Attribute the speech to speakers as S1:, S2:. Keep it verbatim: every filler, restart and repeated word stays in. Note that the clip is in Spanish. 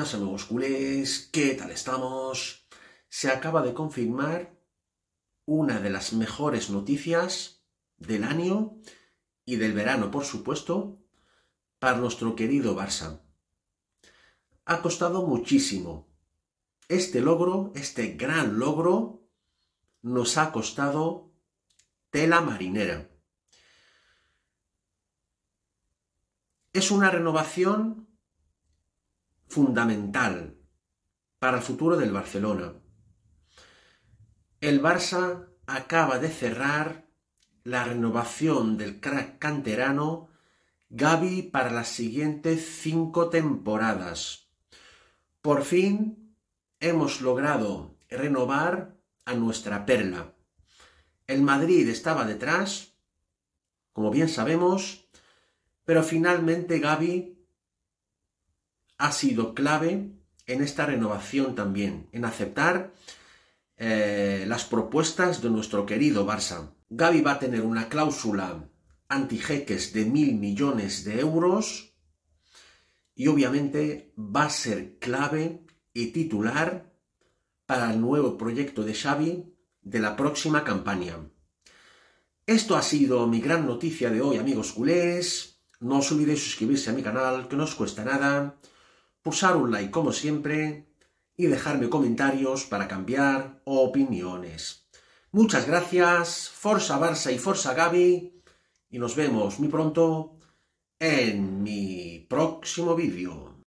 S1: buenas amigos culés, ¿qué tal estamos? Se acaba de confirmar una de las mejores noticias del año y del verano, por supuesto, para nuestro querido Barça. Ha costado muchísimo. Este logro, este gran logro, nos ha costado tela marinera. Es una renovación fundamental para el futuro del Barcelona. El Barça acaba de cerrar la renovación del crack canterano Gavi para las siguientes cinco temporadas. Por fin hemos logrado renovar a nuestra perla. El Madrid estaba detrás, como bien sabemos, pero finalmente Gavi ha sido clave en esta renovación también, en aceptar eh, las propuestas de nuestro querido Barça. Gavi va a tener una cláusula anti-jeques de mil millones de euros y obviamente va a ser clave y titular para el nuevo proyecto de Xavi de la próxima campaña. Esto ha sido mi gran noticia de hoy, amigos culés. No os olvidéis suscribirse a mi canal, que no os cuesta nada, pulsar un like como siempre y dejarme comentarios para cambiar opiniones. Muchas gracias, Forza Barça y Forza Gavi, y nos vemos muy pronto en mi próximo vídeo.